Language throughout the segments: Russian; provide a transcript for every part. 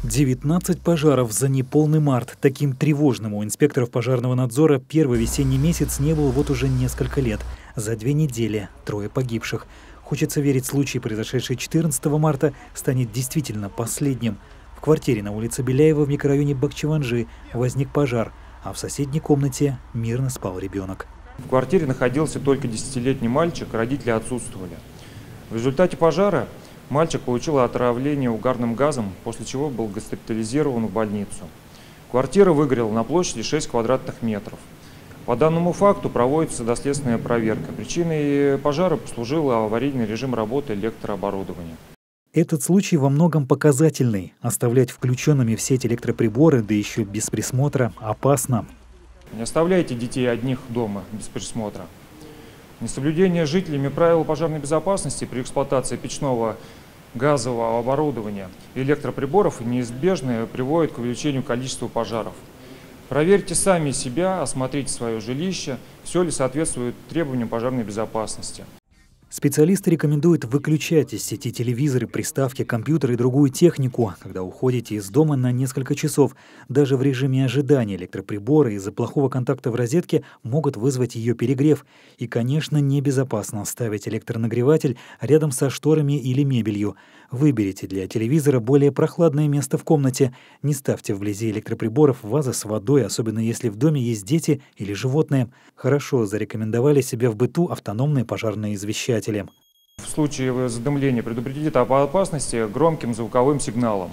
19 пожаров за неполный март. Таким тревожным у инспекторов пожарного надзора первый весенний месяц не был вот уже несколько лет. За 2 недели 3 погибших. Хочется верить, случай, произошедший 14 марта, станет действительно последним. В квартире на улице Беляева в микрорайоне Бахчеванжи возник пожар, а в соседней комнате мирно спал ребенок. В квартире находился только 10-летний мальчик, родители отсутствовали. В результате пожара мальчик получил отравление угарным газом, после чего был госпитализирован в больницу. Квартира выгорела на площади 6 квадратных метров. По данному факту проводится доследственная проверка. Причиной пожара послужил аварийный режим работы электрооборудования. Этот случай во многом показательный. Оставлять включенными в сеть электроприборы, да еще без присмотра, опасно. Не оставляйте детей одних дома без присмотра. Несоблюдение жителями правил пожарной безопасности при эксплуатации печного газового оборудования и электроприборов неизбежно приводит к увеличению количества пожаров. Проверьте сами себя, осмотрите свое жилище, все ли соответствует требованиям пожарной безопасности. Специалисты рекомендуют выключать из сети телевизоры, приставки, компьютеры и другую технику, когда уходите из дома на несколько часов. Даже в режиме ожидания электроприборы из-за плохого контакта в розетке могут вызвать ее перегрев. И, конечно, небезопасно ставить электронагреватель рядом со шторами или мебелью. Выберите для телевизора более прохладное место в комнате. Не ставьте вблизи электроприборов вазы с водой, особенно если в доме есть дети или животные. Хорошо зарекомендовали себя в быту автономные пожарные извещатели. В случае задымления предупредите об опасности громким звуковым сигналом,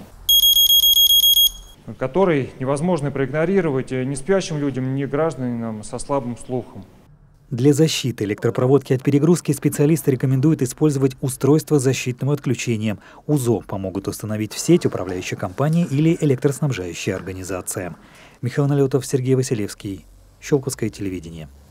который невозможно проигнорировать ни спящим людям, ни гражданам со слабым слухом. Для защиты электропроводки от перегрузки специалисты рекомендуют использовать устройство защитного отключения. УЗО помогут установить в сеть управляющая компания или электроснабжающая организация. Михаил Налетов, Сергей Василевский. Щелковское телевидение.